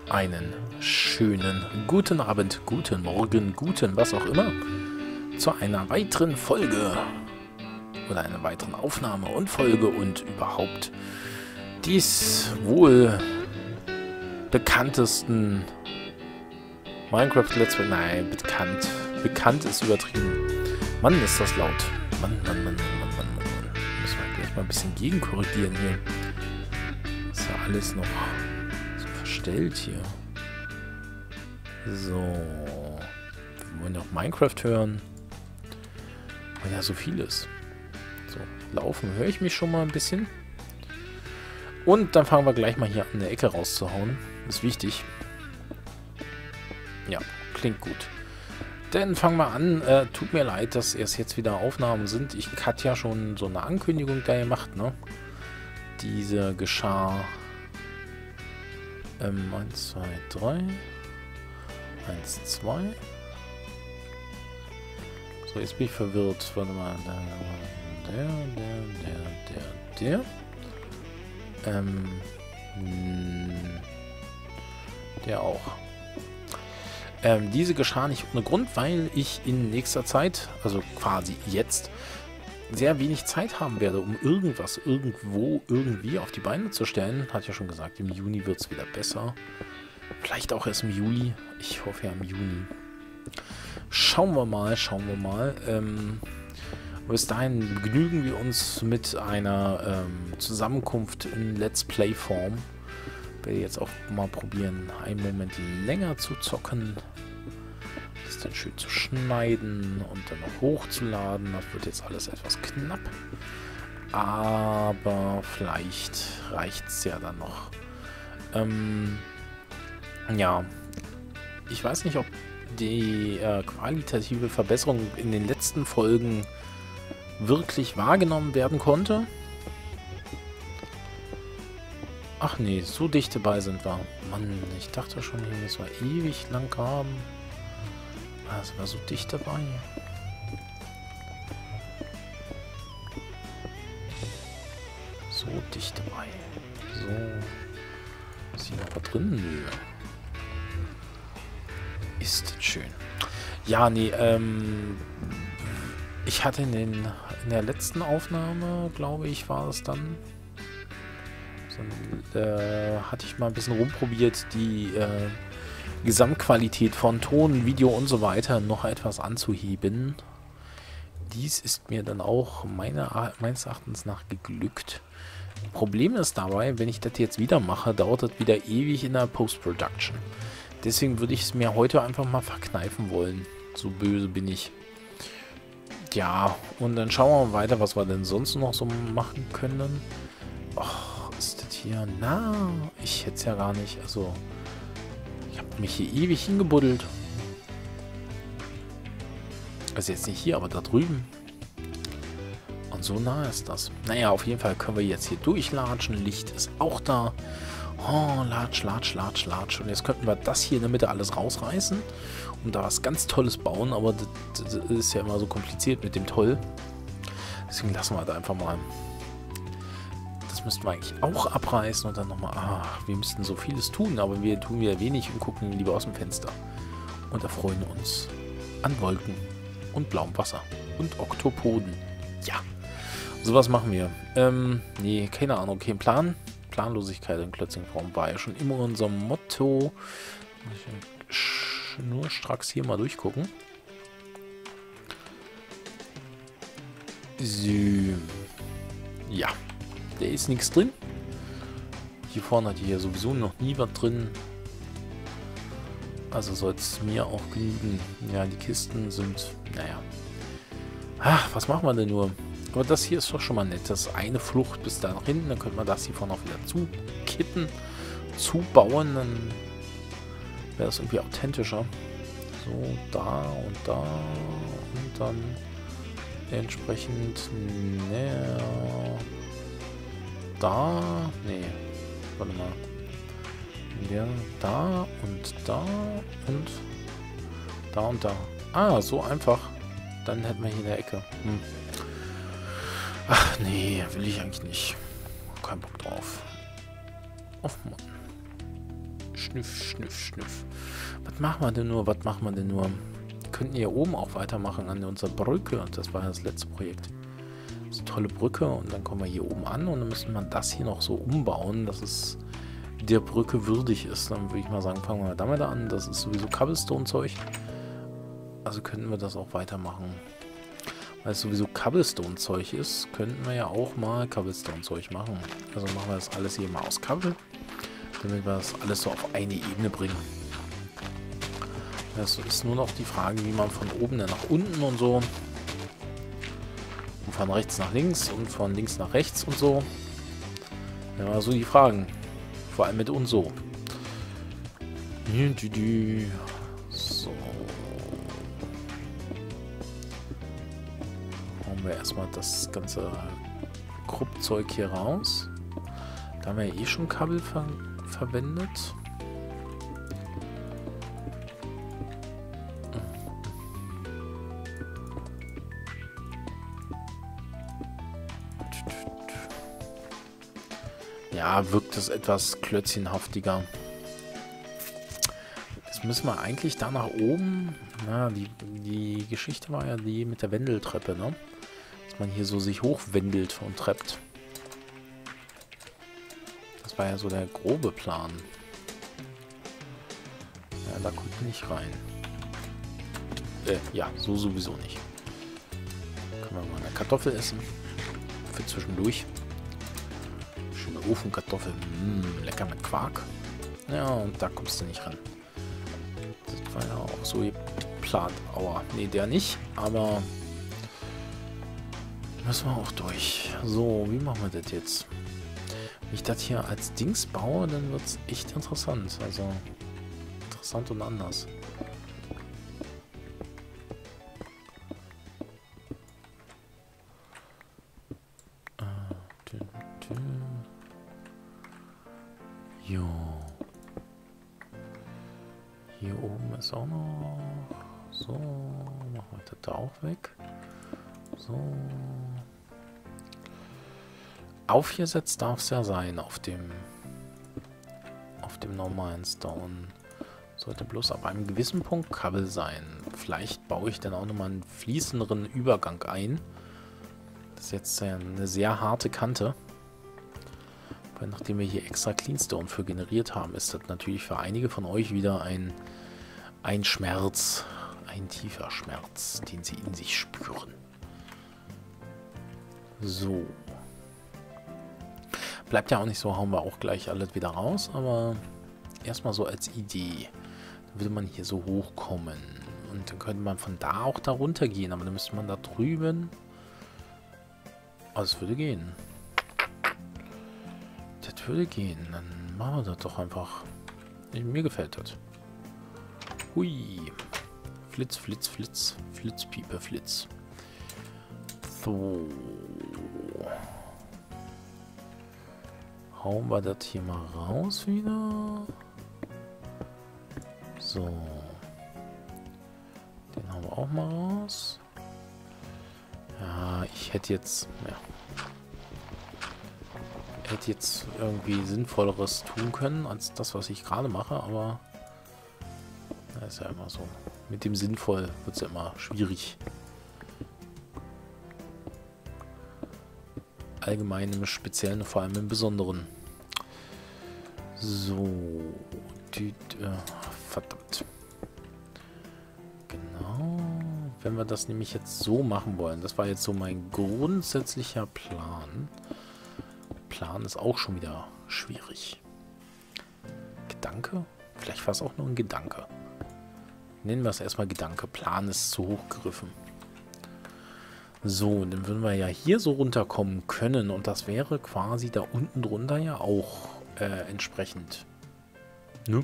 einen schönen guten Abend, guten Morgen, guten was auch immer zu einer weiteren Folge oder einer weiteren Aufnahme und Folge und überhaupt dies wohl bekanntesten Minecraft Let's Play. Nein, bekannt. Bekannt ist übertrieben. Mann, ist das laut. Mann. Müssen wir gleich mal ein bisschen gegenkorrigieren hier. Ist ja alles noch so verstellt hier. So. Wir wollen ja auch Minecraft hören. Weil ja so viel ist. So, laufen höre ich mich schon mal ein bisschen. Und dann fangen wir gleich mal hier an der Ecke rauszuhauen. Ist wichtig. Ja, klingt gut. Dann fangen wir an. Tut mir leid, dass erst jetzt wieder Aufnahmen sind. Ich hatte ja schon so eine Ankündigung da gemacht, ne? Diese geschah 1, 2, 3 1, 2 So, jetzt bin ich verwirrt. Warte mal. Der. Der auch. Diese geschah nicht ohne Grund, weil ich in nächster Zeit, also quasi jetzt, sehr wenig Zeit haben werde, um irgendwas, irgendwo, irgendwie auf die Beine zu stellen. Hat ja schon gesagt, im Juni wird es wieder besser. Vielleicht auch erst im Juli. Ich hoffe ja im Juni. Schauen wir mal. Bis dahin begnügen wir uns mit einer Zusammenkunft in Let's Play Form. Ich werde jetzt auch mal probieren, einen Moment länger zu zocken. Das dann schön zu schneiden und dann noch hochzuladen. Das wird jetzt alles etwas knapp. Aber vielleicht reicht es ja dann noch. Ja, ich weiß nicht, ob die qualitative Verbesserung in den letzten Folgen wirklich wahrgenommen werden konnte. Ach nee, so dicht dabei sind wir. Mann, ich dachte schon, hier müssen wir ewig lang graben. Ah, sind wir so dicht dabei. So dicht dabei. So. Ist hier noch was drin? Nö. Ist schön. Ja, nee, ich hatte in der letzten Aufnahme, glaube ich, war es dann, hatte ich mal ein bisschen rumprobiert, die Gesamtqualität von Ton, Video und so weiter noch etwas anzuheben. Dies ist mir dann auch meines Erachtens nach geglückt. Problem ist dabei, wenn ich das jetzt wieder mache, dauert das wieder ewig in der Post-Production. Deswegen würde ich es mir heute einfach mal verkneifen wollen. So böse bin ich. Ja, und dann schauen wir mal weiter, was wir denn sonst noch so machen können. Och, ist das hier? Na, ich hätte es ja gar nicht. Also, ich habe mich hier ewig hingebuddelt. Also jetzt nicht hier, aber da drüben. Und so nah ist das. Naja, auf jeden Fall können wir jetzt hier durchlatschen. Licht ist auch da. Oh, latsch. Und jetzt könnten wir das hier in der Mitte alles rausreißen und da was ganz Tolles bauen, aber das ist ja immer so kompliziert mit dem Toll. Deswegen lassen wir da einfach mal. Das müssten wir eigentlich auch abreißen und dann nochmal, wir müssten so vieles tun, aber wir tun wieder wenig und gucken lieber aus dem Fenster und erfreuen uns an Wolken und blauem Wasser und Oktopoden. Ja, sowas machen wir. Nee, keine Ahnung, kein Plan. Planlosigkeit in Klötzingform war ja schon immer unser Motto. Nur stracks hier mal durchgucken. So. Ja. Da ist nichts drin. Hier vorne hat hier sowieso noch nie was drin. Also soll es mir auch genügen. Ja, die Kisten sind, naja. Ach, was machen wir denn nur? Aber das hier ist doch schon mal nett. Das ist eine Flucht bis da nach hinten. Dann könnte man das hier vorne auch wieder zukitten, zubauen. Dann wäre das irgendwie authentischer. So, da und da. Und dann entsprechend näher. Da. Nee. Warte mal. Ja, da und da und da und da. Ah, so einfach. Dann hätten wir hier eine Ecke. Ach nee, will ich eigentlich nicht. Kein Bock drauf. Oh Mann. Schnüff, schnüff, schnüff. Was machen wir denn nur? Was machen wir denn nur? Wir könnten hier oben auch weitermachen an unserer Brücke. Das war ja das letzte Projekt. Das ist eine tolle Brücke und dann kommen wir hier oben an und dann müssen wir das hier noch so umbauen, dass es der Brücke würdig ist. Dann würde ich mal sagen, fangen wir damit an. Das ist sowieso Cobblestone-Zeug. Also könnten wir das auch weitermachen. Weil es sowieso Cobblestone-Zeug ist, könnten wir ja auch mal Cobblestone-Zeug machen. Also machen wir das alles hier mal aus Cobble, damit wir das alles so auf eine Ebene bringen. Das ist nur noch die Frage, wie man von oben nach unten und so und von rechts nach links und von links nach rechts und so. Ja, so die Fragen. Vor allem mit und so. So. Hauen wir erstmal das ganze Kruppzeug hier raus. Da haben wir ja eh schon Kabel verwendet. Ja, wirkt es etwas klötzchenhaftiger. Jetzt müssen wir eigentlich da nach oben. Na, die Geschichte war ja die mit der Wendeltreppe, ne? Dass man hier so sich hochwendelt und treppt. Das war ja so der grobe Plan. Ja, da kommt man nicht rein. Ja, so sowieso nicht. Können wir mal eine Kartoffel essen. Für zwischendurch. Schöne Ofenkartoffeln. Lecker mit Quark. Ja, und da kommst du nicht ran. Das war ja auch so geplant. Aua. Nee, der nicht. Aber müssen wir auch durch. So, wie machen wir das jetzt? Wenn ich das hier als Dings baue, dann wird es echt interessant. Also, interessant und anders. Jo. Hier oben ist auch noch. So, machen wir das da auch weg. So. Aufgesetzt darf es ja sein auf dem normalen Stone. Sollte bloß ab einem gewissen Punkt Kabel sein. Vielleicht baue ich dann auch nochmal einen fließenderen Übergang ein. Das ist jetzt eine sehr harte Kante. Weil nachdem wir hier extra Cleanstone für generiert haben, ist das natürlich für einige von euch wieder ein Schmerz. Ein tiefer Schmerz, den sie in sich spüren. So. Bleibt ja auch nicht so, hauen wir auch gleich alles wieder raus, aber erstmal so als Idee. Dann würde man hier so hochkommen. Und dann könnte man von da auch da runter gehen, aber dann müsste man da drüben. Also es würde gehen. Das würde gehen. Dann machen wir das doch einfach. Mir gefällt das. Hui. Flitz, Flitz, Flitz. Flitz, Piepe, Flitz. So. Hauen wir das hier mal raus wieder. So. Den haben wir auch mal raus. Ja, ich hätte jetzt... Ja. Hätte jetzt irgendwie Sinnvolleres tun können, als das, was ich gerade mache, aber... Das ist ja immer so. Mit dem Sinnvoll wird es ja immer schwierig. Allgemein im Speziellen, vor allem im Besonderen. So. Verdammt. Genau. Wenn wir das nämlich jetzt so machen wollen, das war jetzt so mein grundsätzlicher Plan. Plan ist auch schon wieder schwierig. Gedanke? Vielleicht war es auch nur ein Gedanke. Nennen wir es erstmal Gedanke. Plan ist zu hoch gegriffen. So, dann würden wir ja hier so runterkommen können und das wäre quasi da unten drunter ja auch entsprechend. Ne?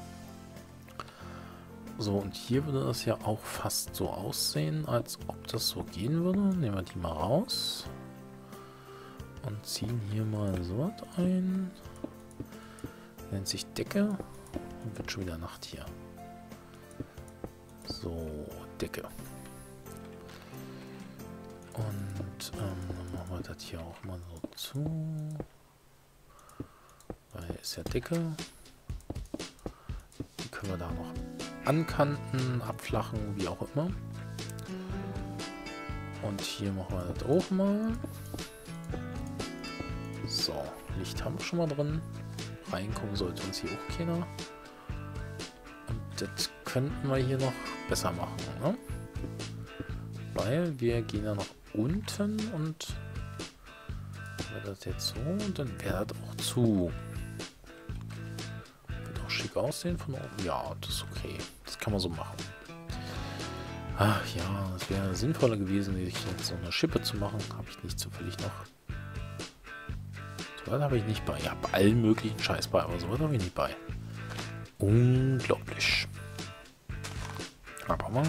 So, und hier würde das ja auch fast so aussehen, als ob das so gehen würde. Nehmen wir die mal raus. Und ziehen hier mal so was ein. Nennt sich Decke. Und wird schon wieder Nacht hier. So, Decke. Und dann machen wir das hier auch mal so zu. Weil ist ja Decke. können wir da noch ankanten, abflachen, wie auch immer. Und hier machen wir das auch mal. So, Licht haben wir schon mal drin. Reinkommen sollte uns hier auch keiner. Und das könnten wir hier noch besser machen, ne? Weil wir gehen ja nach unten und wäre das jetzt so, dann wäre das auch zu. Wird auch schick aussehen von oben. Ja, das ist okay. Das kann man so machen. Ach ja, es wäre sinnvoller gewesen, sich jetzt so eine Schippe zu machen. Habe ich nicht zufällig noch. So was habe ich nicht bei. Ich habe allen möglichen Scheiß bei, aber so was habe ich nicht bei. Unglaublich. Aber mal.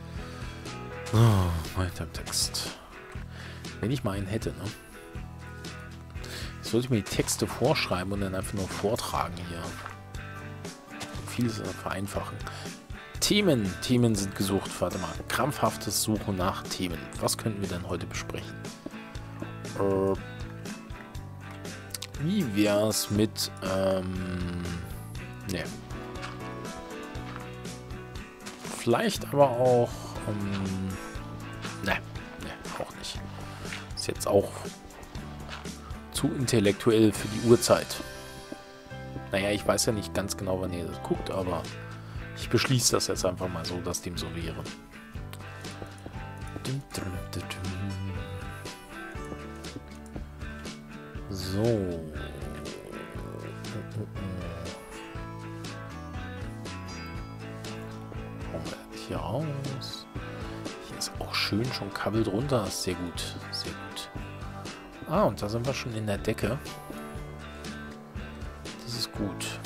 So, weiter im Text. Wenn ich mal einen hätte, ne? Sollte ich mir die Texte vorschreiben und dann einfach nur vortragen hier. Vieles vereinfachen. Themen. Themen sind gesucht. Warte mal. Krampfhaftes Suchen nach Themen. Was könnten wir denn heute besprechen? Wie wär's mit, ne. Vielleicht aber auch, ne, auch nicht. Ist jetzt auch zu intellektuell für die Uhrzeit. Naja, ich weiß ja nicht ganz genau, wann ihr das guckt, aber ich beschließe das jetzt einfach mal so, dass dem so wäre. So. Hauen wir das hier raus. Hier ist auch schön schon Kabel drunter. Das ist sehr gut. Sehr gut. Ah, und da sind wir schon in der Decke. Das ist gut.